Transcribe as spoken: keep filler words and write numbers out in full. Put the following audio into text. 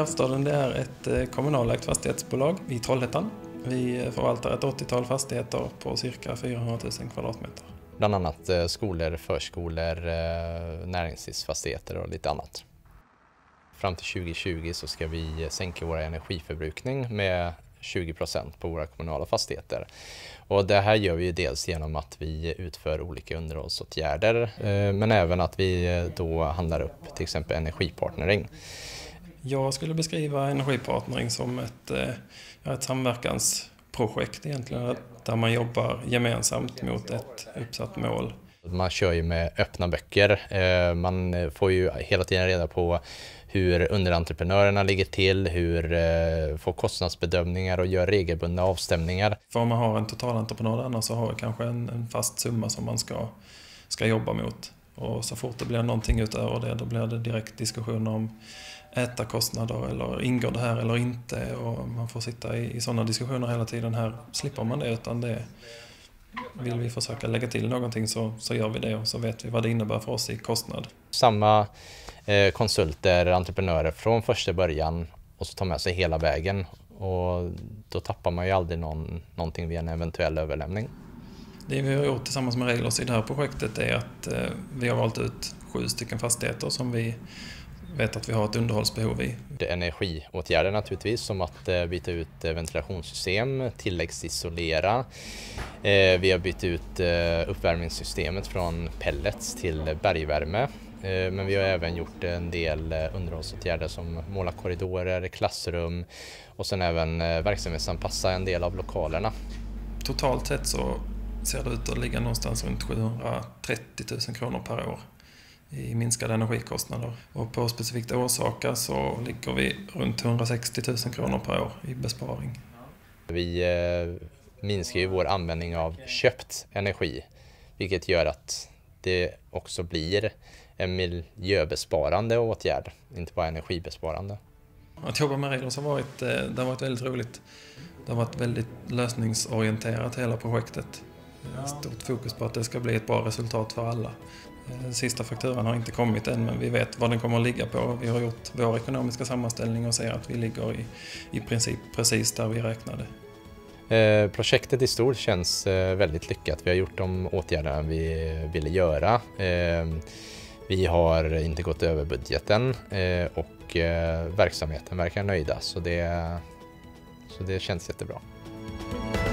Kraftstaden det är ett kommunalägt fastighetsbolag i Trollhättan. Vi förvaltar ett åttiotal fastigheter på cirka fyrahundratusen kvadratmeter. Bland annat skolor, förskolor, näringslivsfastigheter och lite annat. Fram till tjugo tjugo så ska vi sänka vår energiförbrukning med tjugo procent på våra kommunala fastigheter. Och det här gör vi ju dels genom att vi utför olika underhållsåtgärder men även att vi då handlar upp till exempel energipartnering. Jag skulle beskriva energipartnering som ett, ett samverkansprojekt egentligen, där man jobbar gemensamt mot ett uppsatt mål. Man kör ju med öppna böcker. Man får ju hela tiden reda på hur underentreprenörerna ligger till, hur får kostnadsbedömningar och gör regelbundna avstämningar. För om man har en totalentreprenad annars så har man kanske en, en fast summa som man ska, ska jobba mot. Och så fort det blir någonting utöver det, då blir det direkt diskussioner om ätarkostnader eller ingår det här eller inte. Och man får sitta i, i sådana diskussioner hela tiden. Här slipper man det, utan det vill vi försöka lägga till någonting så, så gör vi det, och så vet vi vad det innebär för oss i kostnad. Samma eh, konsulter, entreprenörer från första början och så tar med sig hela vägen, och då tappar man ju aldrig någon, någonting vid en eventuell överlämning. Det vi har gjort tillsammans med Reglers i det här projektet är att eh, vi har valt ut sju stycken fastigheter som vi vet att vi har ett underhållsbehov i. Det är energiåtgärder naturligtvis, som att eh, byta ut eh, ventilationssystem, tilläggsisolera. Eh, vi har bytt ut eh, uppvärmningssystemet från pellets till bergvärme. Eh, men vi har även gjort en del eh, underhållsåtgärder som måla korridorer, klassrum och sen även eh, verksamhetsanpassa en del av lokalerna. Totalt sett så ser det ut att ligga någonstans runt sjuhundratrettio tusen kronor per år i minskade energikostnader. Och på specifikt Åsaka så ligger vi runt hundrasextio tusen kronor per år i besparing. Vi eh, minskar ju vår användning av köpt energi, vilket gör att det också blir en miljöbesparande åtgärd, inte bara energibesparande. Att jobba med Reglers har varit, det har varit väldigt roligt. Det har varit väldigt lösningsorienterat hela projektet. Stort fokus på att det ska bli ett bra resultat för alla. Den sista fakturan har inte kommit än, men vi vet vad den kommer att ligga på. Vi har gjort vår ekonomiska sammanställning och ser att vi ligger i, i princip precis där vi räknade. Eh, projektet i stort känns eh, väldigt lyckat. Vi har gjort de åtgärderna vi ville göra. Eh, vi har inte gått över budgeten eh, och eh, verksamheten verkar nöjda, så det, så det känns jättebra.